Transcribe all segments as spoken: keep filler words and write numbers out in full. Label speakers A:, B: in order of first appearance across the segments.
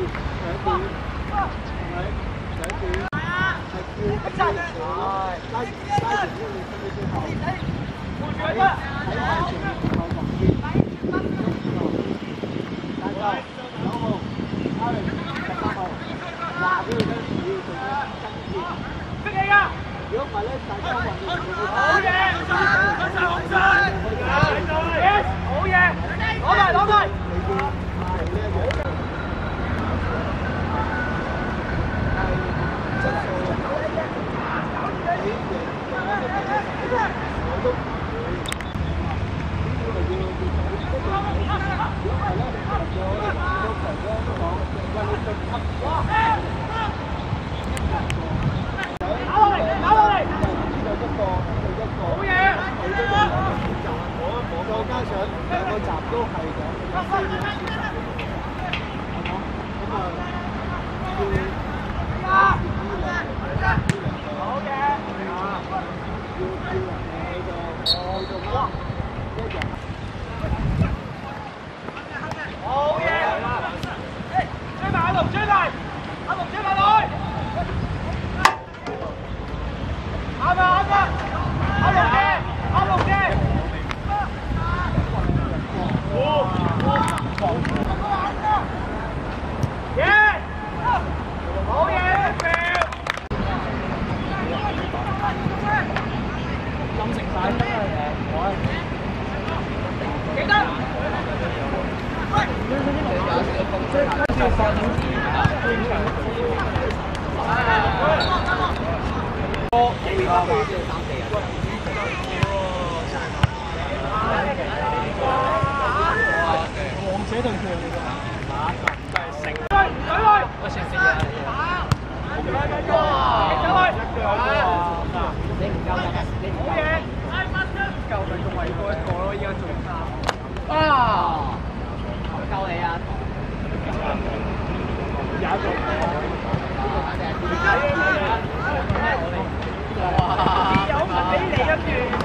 A: 如果唔係咧，大家混亂。
B: 好嘢！好嘢！攞埋攞埋！加上兩個集都係講四秒先集嘅，係嘛？咁啊，要好嘅，要要人哋去到去到乜一樣。好嘢！追埋阿龍，追埋阿龍，追埋佢。啱啊啱啊！阿龍嘅，阿龍嘅。好嘢！冧成晒真係誒，記得。多幾個嘛？三四人。王者對決嚟㗎嚇，就係成。隊隊，我成四啊！哇！走去！你唔夠嘅，你唔夠嘅，夠咪仲為多一個咯，依家仲三。啊！夠你啊！有一個。哇！有咪俾你一段。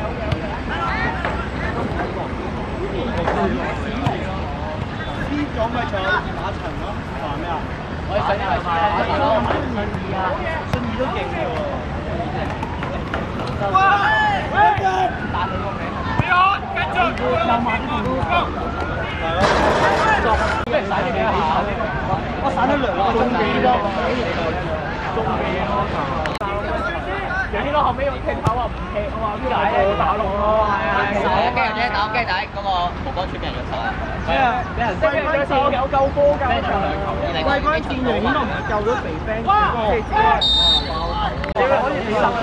B: 呢種咪仲有打層咯，話咩啊？我哋上一係打層咯，信義啊，信義都勁嘅喎。哇！打你個名。你好，跟住。有馬啲都係咯。咩使你幾下？我散咗兩個中幾多？中幾多？有啲咯，後尾用踢頭話唔踢，我話點解咧？打龍咯，係啊。係啊，雞人啫，打雞仔嗰個無波出俾人入手啊！係啊，俾人揮關箭有救波㗎。揮關箭明顯都唔係救咗肥 friend。哇！你可以十秒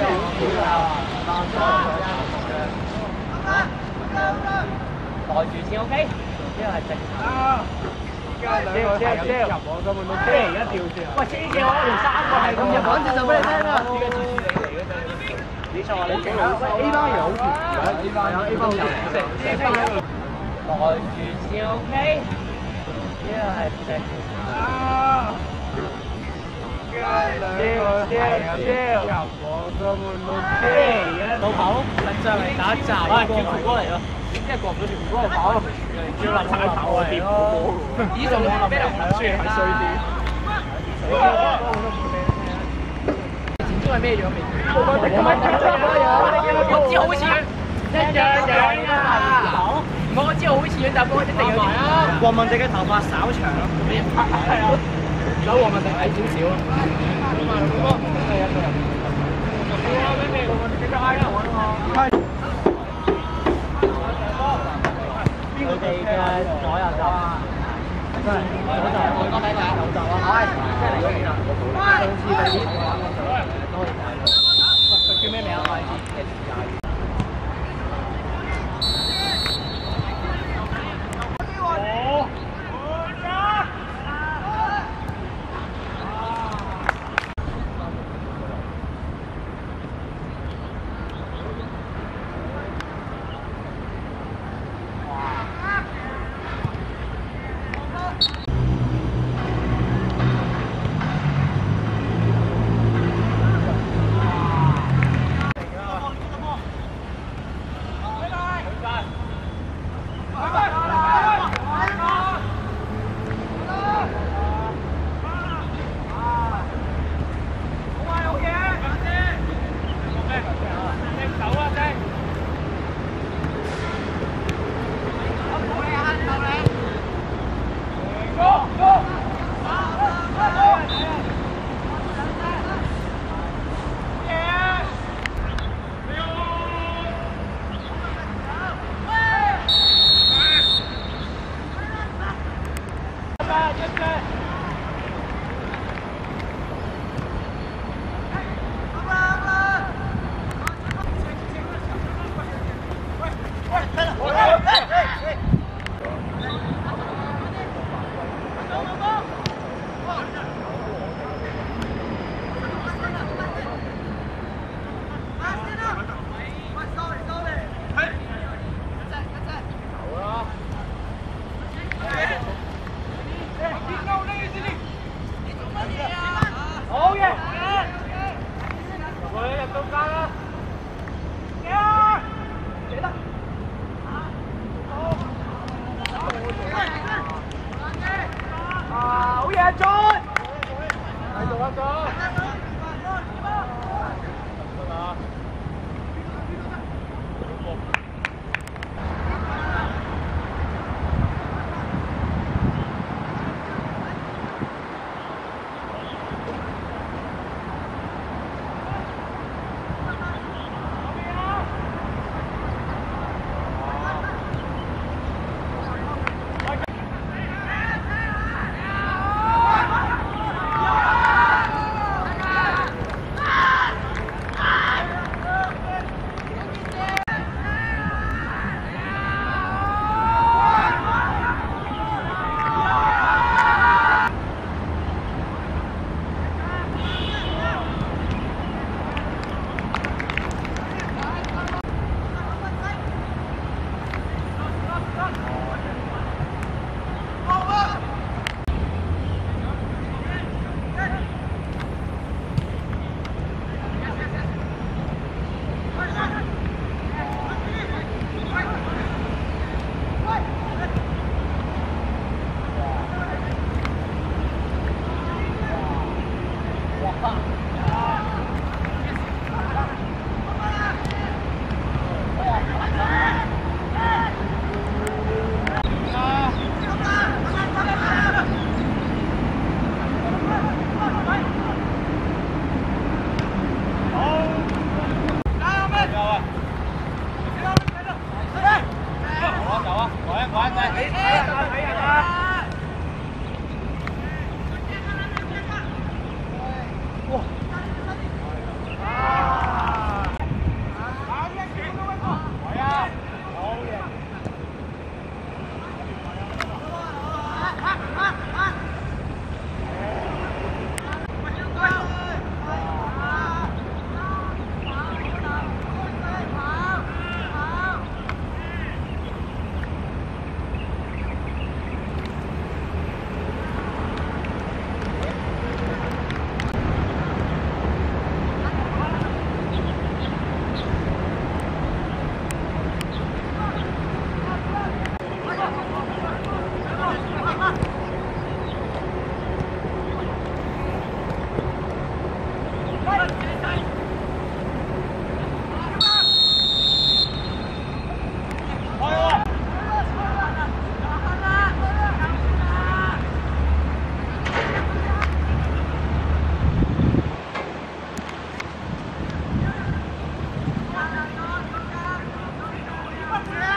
B: 袋住先 OK， 呢個係正常。招招招！入我根本都車而家調轉。喂，車嘅話，連三個係咁入，講住就俾你聽啦。呢個係你嚟嘅啫。你錯，你勁啊！喂 ，A 班又好甜，A 班有 A 班有成成班。袋住先 OK， 呢個係正。啊！招招招！入我根本都車而家。老跑，上嚟打一陣。喂，叫胡哥嚟咯。因為過唔到條胡哥跑咯。要立踩頭啊！跌波，呢種我諗俾人輸係衰啲。前中係咩樣味？我知好似一樣樣啊！我知好似樣，但係我一定要啊！黃文迪嘅頭髮稍長咯，係啊，有黃文迪矮少少啊。咁啊，胡哥係一個人。哇！咩咩？黃文迪嘅矮啊！我佢哋嘅左右手啊，真係左手，我講第一個右手啊，係，即係嚟咗幾啦？上次第二個都可以睇。喂，佢叫咩名啊？我係
A: 阿俊，
B: 繼續啊哥！
A: Yeah.